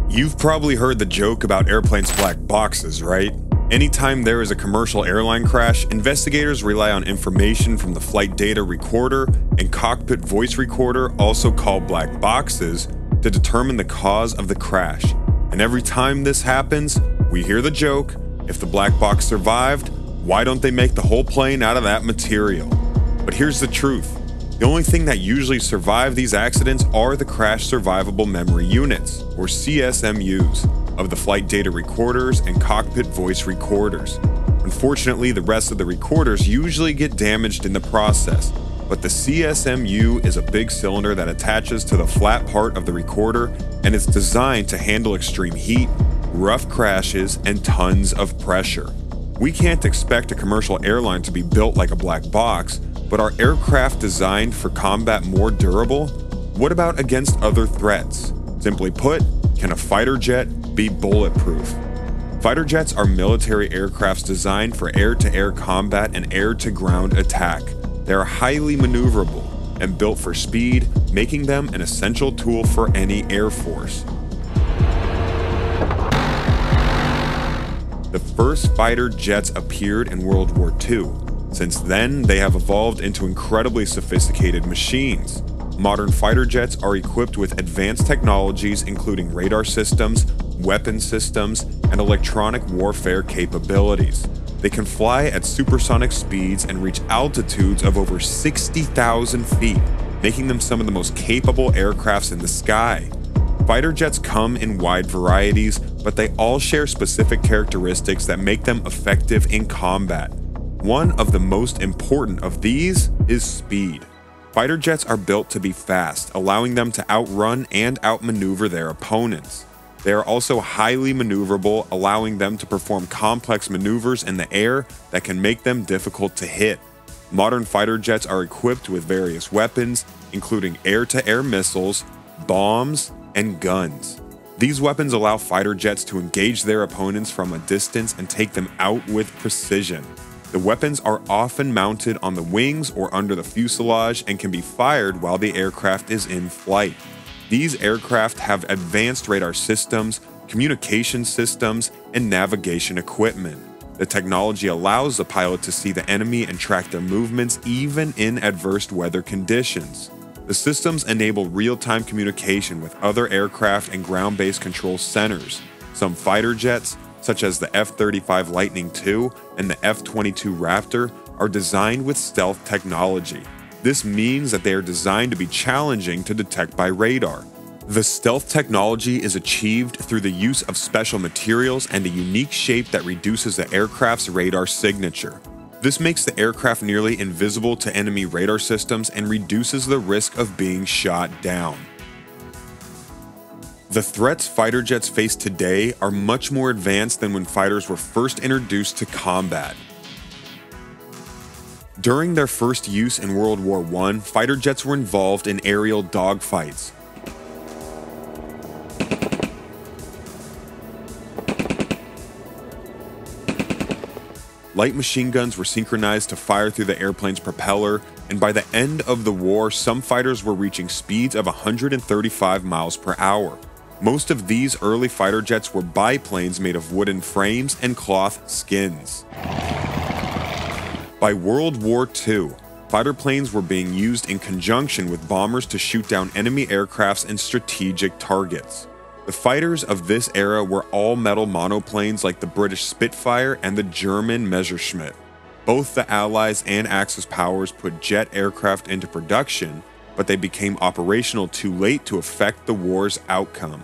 You've probably heard the joke about airplanes' black boxes, right? Anytime there is a commercial airline crash, investigators rely on information from the flight data recorder and cockpit voice recorder, also called black boxes, to determine the cause of the crash. And every time this happens, we hear the joke, if the black box survived, why don't they make the whole plane out of that material? But here's the truth. The only thing that usually survive these accidents are the crash survivable memory units, or CSMUs, of the flight data recorders and cockpit voice recorders. Unfortunately, the rest of the recorders usually get damaged in the process, but the CSMU is a big cylinder that attaches to the flat part of the recorder, and it's designed to handle extreme heat, rough crashes, and tons of pressure. We can't expect a commercial airline to be built like a black box, but are aircraft designed for combat more durable? What about against other threats? Simply put, can a fighter jet be bulletproof? Fighter jets are military aircrafts designed for air-to-air combat and air-to-ground attack. They are highly maneuverable and built for speed, making them an essential tool for any air force. The first fighter jets appeared in World War II. Since then, they have evolved into incredibly sophisticated machines. Modern fighter jets are equipped with advanced technologies including radar systems, weapon systems, and electronic warfare capabilities. They can fly at supersonic speeds and reach altitudes of over 60,000 feet, making them some of the most capable aircrafts in the sky. Fighter jets come in wide varieties, but they all share specific characteristics that make them effective in combat. One of the most important of these is speed. Fighter jets are built to be fast, allowing them to outrun and outmaneuver their opponents. They are also highly maneuverable, allowing them to perform complex maneuvers in the air that can make them difficult to hit. Modern fighter jets are equipped with various weapons, including air-to-air missiles, bombs, and guns. These weapons allow fighter jets to engage their opponents from a distance and take them out with precision. The weapons are often mounted on the wings or under the fuselage and can be fired while the aircraft is in flight. These aircraft have advanced radar systems, communication systems, and navigation equipment. The technology allows the pilot to see the enemy and track their movements even in adverse weather conditions. The systems enable real-time communication with other aircraft and ground-based control centers. Some fighter jets, such as the F-35 Lightning II and the F-22 Raptor, are designed with stealth technology. This means that they are designed to be challenging to detect by radar. The stealth technology is achieved through the use of special materials and a unique shape that reduces the aircraft's radar signature. This makes the aircraft nearly invisible to enemy radar systems and reduces the risk of being shot down. The threats fighter jets face today are much more advanced than when fighters were first introduced to combat. During their first use in World War I, fighter jets were involved in aerial dogfights. Light machine guns were synchronized to fire through the airplane's propeller, and by the end of the war, some fighters were reaching speeds of 135 miles per hour. Most of these early fighter jets were biplanes made of wooden frames and cloth skins. By World War II, fighter planes were being used in conjunction with bombers to shoot down enemy aircrafts and strategic targets. The fighters of this era were all-metal monoplanes like the British Spitfire and the German Messerschmitt. Both the Allies and Axis powers put jet aircraft into production, but they became operational too late to affect the war's outcome.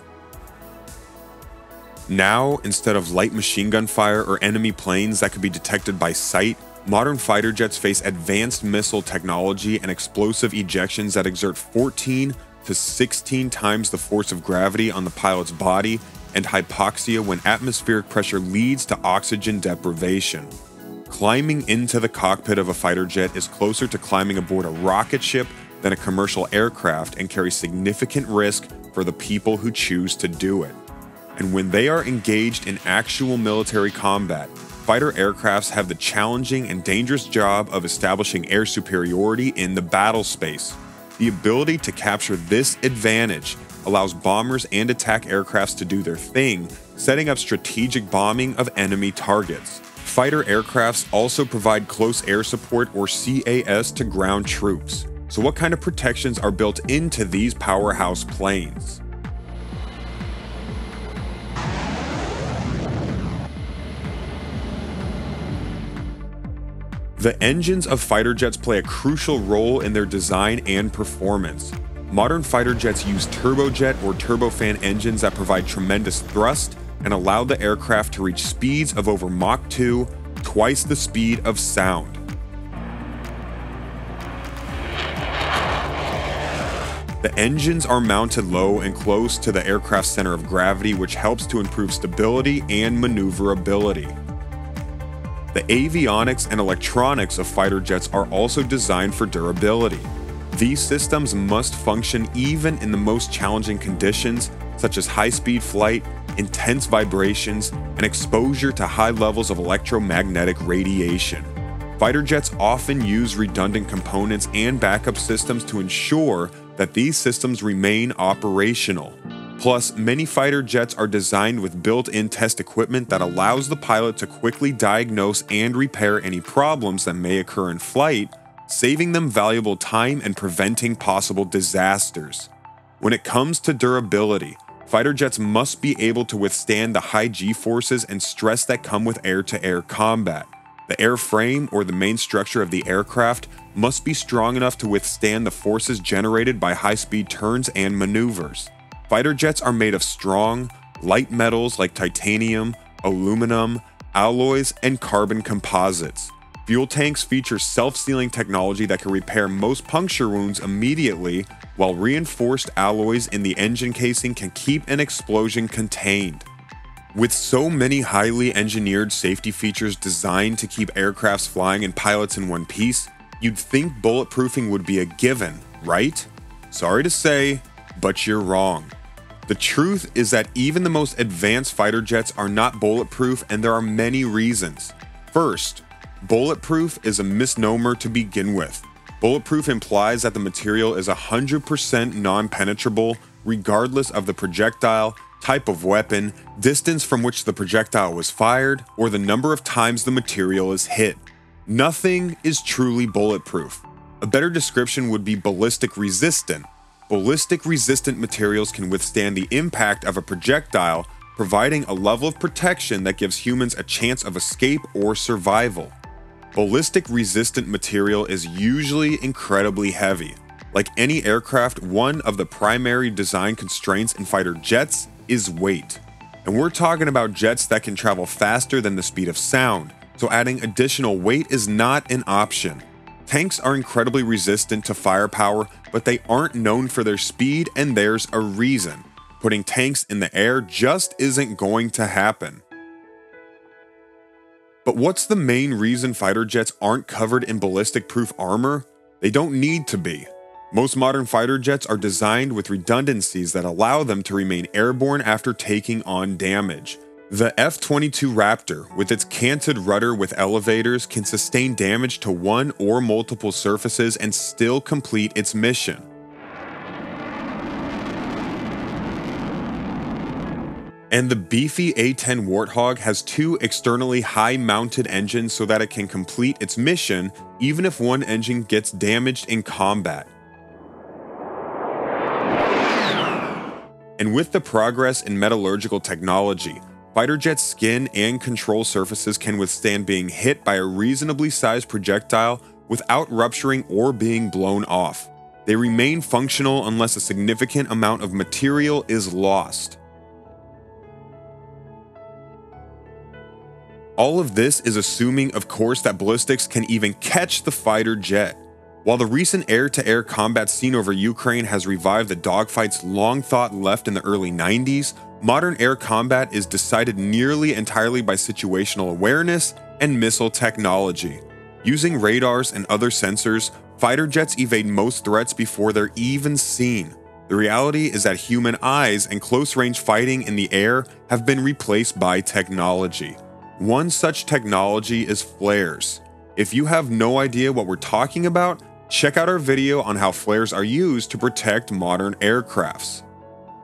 Now, instead of light machine gun fire or enemy planes that could be detected by sight, modern fighter jets face advanced missile technology and explosive ejections that exert 14 to 16 times the force of gravity on the pilot's body and hypoxia when atmospheric pressure leads to oxygen deprivation. Climbing into the cockpit of a fighter jet is closer to climbing aboard a rocket ship than a commercial aircraft and carries significant risk for the people who choose to do it. And when they are engaged in actual military combat, fighter aircrafts have the challenging and dangerous job of establishing air superiority in the battle space. The ability to capture this advantage allows bombers and attack aircrafts to do their thing, setting up strategic bombing of enemy targets. Fighter aircrafts also provide close air support or CAS to ground troops. So what kind of protections are built into these powerhouse planes? The engines of fighter jets play a crucial role in their design and performance. Modern fighter jets use turbojet or turbofan engines that provide tremendous thrust and allow the aircraft to reach speeds of over Mach 2, twice the speed of sound. The engines are mounted low and close to the aircraft's center of gravity, which helps to improve stability and maneuverability. The avionics and electronics of fighter jets are also designed for durability. These systems must function even in the most challenging conditions, such as high-speed flight, intense vibrations, and exposure to high levels of electromagnetic radiation. Fighter jets often use redundant components and backup systems to ensure that these systems remain operational. Plus, many fighter jets are designed with built-in test equipment that allows the pilot to quickly diagnose and repair any problems that may occur in flight, saving them valuable time and preventing possible disasters. When it comes to durability, fighter jets must be able to withstand the high G-forces and stress that come with air-to-air combat. The airframe, or the main structure of the aircraft, must be strong enough to withstand the forces generated by high-speed turns and maneuvers. Fighter jets are made of strong, light metals like titanium, aluminum, alloys, and carbon composites. Fuel tanks feature self-sealing technology that can repair most puncture wounds immediately, while reinforced alloys in the engine casing can keep an explosion contained. With so many highly engineered safety features designed to keep aircrafts flying and pilots in one piece, you'd think bulletproofing would be a given, right? Sorry to say, but you're wrong. The truth is that even the most advanced fighter jets are not bulletproof, and there are many reasons. First, bulletproof is a misnomer to begin with. Bulletproof implies that the material is 100% non-penetrable, regardless of the projectile, type of weapon, distance from which the projectile was fired, or the number of times the material is hit. Nothing is truly bulletproof. A better description would be ballistic resistant. Ballistic resistant materials can withstand the impact of a projectile, providing a level of protection that gives humans a chance of escape or survival. Ballistic resistant material is usually incredibly heavy. Like any aircraft, one of the primary design constraints in fighter jets is weight. And we're talking about jets that can travel faster than the speed of sound, so adding additional weight is not an option. Tanks are incredibly resistant to firepower, but they aren't known for their speed, and there's a reason. Putting tanks in the air just isn't going to happen. But what's the main reason fighter jets aren't covered in ballistic-proof armor? They don't need to be. Most modern fighter jets are designed with redundancies that allow them to remain airborne after taking on damage. The F-22 Raptor, with its canted rudder with elevators, can sustain damage to one or multiple surfaces and still complete its mission. And the beefy A-10 Warthog has two externally high-mounted engines so that it can complete its mission even if one engine gets damaged in combat. And with the progress in metallurgical technology, fighter jet skin and control surfaces can withstand being hit by a reasonably sized projectile without rupturing or being blown off. They remain functional unless a significant amount of material is lost. All of this is assuming, of course, that ballistics can even catch the fighter jet. While the recent air-to-air combat seen over Ukraine has revived the dogfights long thought left in the early 90s, modern air combat is decided nearly entirely by situational awareness and missile technology. Using radars and other sensors, fighter jets evade most threats before they're even seen. The reality is that human eyes and close-range fighting in the air have been replaced by technology. One such technology is flares. If you have no idea what we're talking about, check out our video on how flares are used to protect modern aircrafts.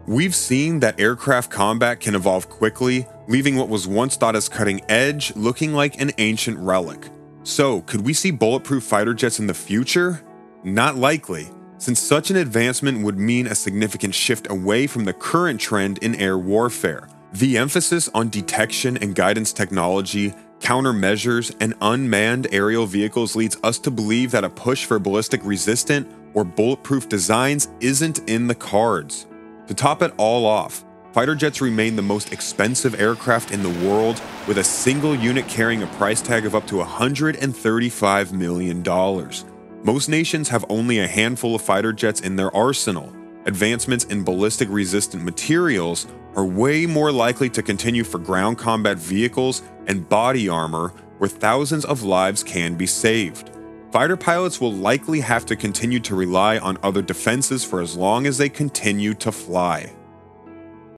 We've seen that aircraft combat can evolve quickly, leaving what was once thought as cutting edge looking like an ancient relic. So, could we see bulletproof fighter jets in the future? Not likely, since such an advancement would mean a significant shift away from the current trend in air warfare. The emphasis on detection and guidance technology, countermeasures, and unmanned aerial vehicles leads us to believe that a push for ballistic resistant or bulletproof designs isn't in the cards. To top it all off, fighter jets remain the most expensive aircraft in the world, with a single unit carrying a price tag of up to $135 million. Most nations have only a handful of fighter jets in their arsenal. Advancements in ballistic resistant materials are way more likely to continue for ground combat vehicles and body armor, where thousands of lives can be saved. Fighter pilots will likely have to continue to rely on other defenses for as long as they continue to fly.